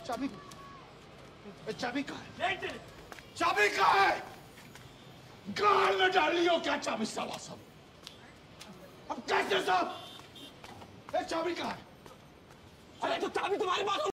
चाबी चाबी कहाँ है? चाबी कहाँ है? गाल में डाल लियो क्या चाबी साला सब? अब कैसे सब? चाबी कहाँ है? अरे तो चाबी तुम्हारे पास